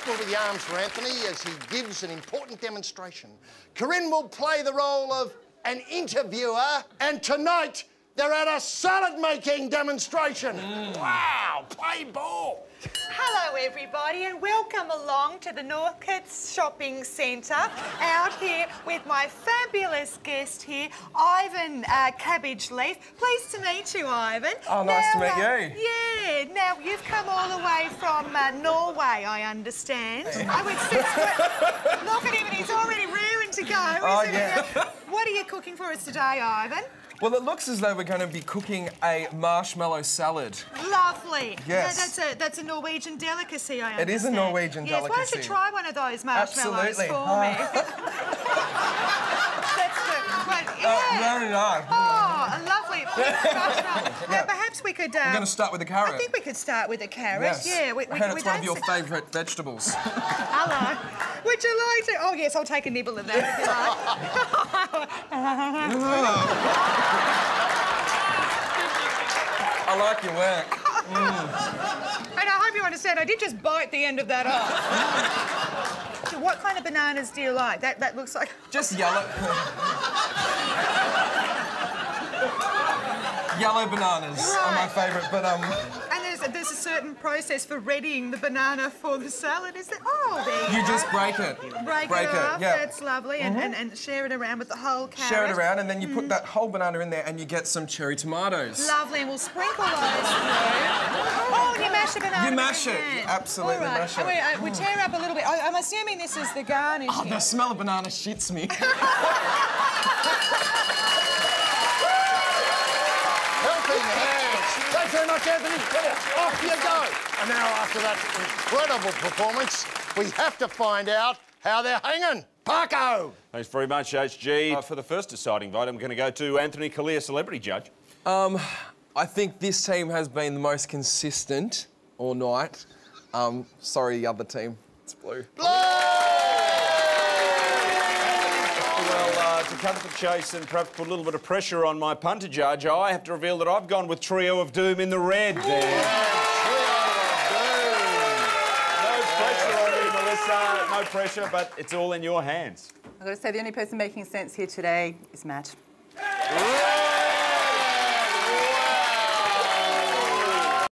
will be the arms for Anthony as he gives an important demonstration. Corinne will play the role of an interviewer, and tonight they're at a salad-making demonstration. Wow, play ball. Hello, everybody, and welcome along to the Northcote Shopping Centre. Out here with my fabulous guest here, Ivan Cabbage Leaf. Pleased to meet you, Ivan. Oh, nice to meet you. Yeah. Now, you've come all the way from Norway, I understand. I would look at him, and he's already raring to go. Oh, yeah. What are you cooking for us today, Ivan? Well, it looks as though we're going to be cooking a marshmallow salad. Lovely. Yes. Yeah, that's a Norwegian delicacy, I understand. It is a Norwegian delicacy. Why don't you try one of those marshmallows Absolutely. for me? That's the one. Yeah. Very nice. Oh, a lovely marshmallow. Now, perhaps we could... We're going to start with the carrot. I think we could start with the carrot. Yes. Yeah. I heard it's one of your favourite vegetables. Hello. Would you like to... Oh, yes, I'll take a nibble of that if you like. I like your work. And I hope you understand, I did just bite the end of that off. So what kind of bananas do you like? That looks like... Just yellow. Yellow bananas are my favourite, but And there's a certain process for readying the banana for the salad, is there? Oh, there you just break it. Break it off, yeah. that's lovely, and share it around with the whole carrot. Share it around, and then you put that whole banana in there and you get some cherry tomatoes. Lovely, and we'll sprinkle those through. Oh, and you mash the banana. You mash it. You absolutely mash it. We tear up a little bit. I'm assuming this is the garnish. Oh, the smell of banana shits me. Helping hands. Thanks very much, Anthony. Off you go. And now, after that incredible performance, we have to find out how they're hanging. Parko! Thanks very much, HG. For the first deciding vote, I'm going to go to Anthony Callea, Celebrity Judge. I think this team has been the most consistent all night. Sorry, the other team. It's blue. Well, to cut to the chase and perhaps put a little bit of pressure on my punter judge, I have to reveal that I've gone with Trio of Doom in the red there. No pressure on you, Melissa. No pressure, but it's all in your hands. I've got to say, the only person making sense here today is Matt. Yeah.